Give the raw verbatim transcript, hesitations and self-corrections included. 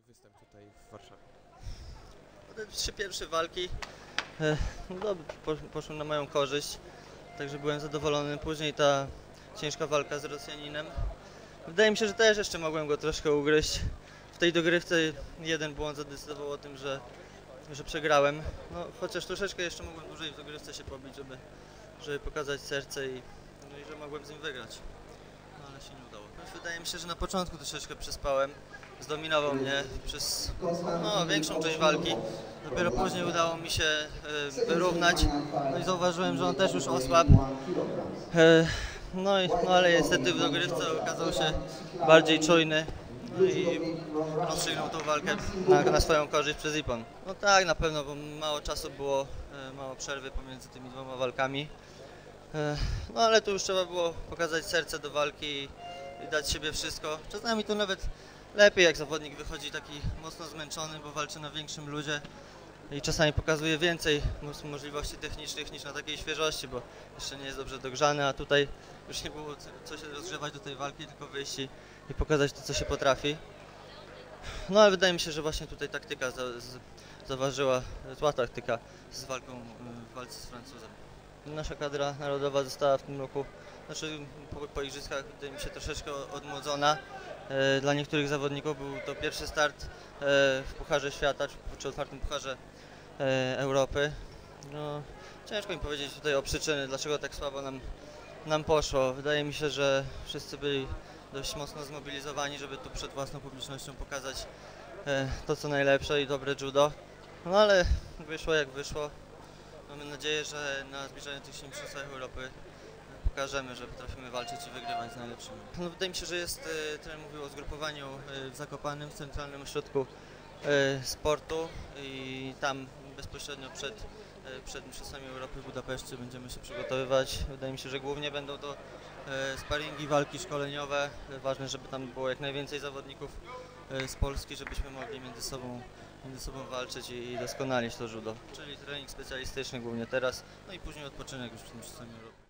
występ tutaj w Warszawie? Te trzy pierwsze walki e, no dobra, po, poszły na moją korzyść, także byłem zadowolony. Później ta ciężka walka z Rosjaninem. Wydaje mi się, że też jeszcze mogłem go troszkę ugryźć. W tej dogrywce jeden błąd zadecydował o tym, że, że przegrałem. No, chociaż troszeczkę jeszcze mogłem dłużej w dogrywce się pobić, żeby, żeby pokazać serce i, no i że mogłem z nim wygrać. No ale się nie udało. Wydaje mi się, że na początku troszeczkę przespałem. Zdominował mnie przez no, większą część walki. Dopiero później udało mi się e, wyrównać. No i zauważyłem, że on też już osłabł. E, no, i, no ale niestety w dogrywce okazał się bardziej czujny. No i rozstrzygnął tą walkę na, na swoją korzyść przez Ippon. No tak, na pewno, bo mało czasu było, e, mało przerwy pomiędzy tymi dwoma walkami. E, no ale tu już trzeba było pokazać serce do walki i, i dać siebie wszystko. Czasami to nawet lepiej, jak zawodnik wychodzi taki mocno zmęczony, bo walczy na większym ludzie i czasami pokazuje więcej możliwości technicznych niż na takiej świeżości, bo jeszcze nie jest dobrze dogrzany, a tutaj już nie było co się rozgrzewać do tej walki, tylko wyjść i, i pokazać to, co się potrafi. No ale wydaje mi się, że właśnie tutaj taktyka za, z, zaważyła, zła taktyka z walką w walce z Francuzem. Nasza kadra narodowa została w tym roku, znaczy po, po igrzyskach wydaje mi się troszeczkę odmłodzona. E, dla niektórych zawodników był to pierwszy start e, w Pucharze Świata, czy, czy otwartym Pucharze e, Europy. No, ciężko mi powiedzieć tutaj o przyczyny, dlaczego tak słabo nam, nam poszło. Wydaje mi się, że wszyscy byli dość mocno zmobilizowani, żeby tu przed własną publicznością pokazać e, to, co najlepsze i dobre judo. No ale wyszło jak wyszło. Mamy nadzieję, że na zbliżających się mistrzostwach Europy pokażemy, że potrafimy walczyć i wygrywać z najlepszymi. No, wydaje mi się, że jest, e, trener mówił o zgrupowaniu e, w Zakopanem, w Centralnym Ośrodku e, Sportu i tam bezpośrednio przed, e, przed mistrzostwami Europy w Budapeszcie będziemy się przygotowywać. Wydaje mi się, że głównie będą to e, sparingi, walki szkoleniowe. Ważne, żeby tam było jak najwięcej zawodników e, z Polski, żebyśmy mogli między sobą między sobą walczyć i, i doskonalić to judo. Czyli trening specjalistyczny głównie teraz, no i później odpoczynek już przed mistrzostwami Europy.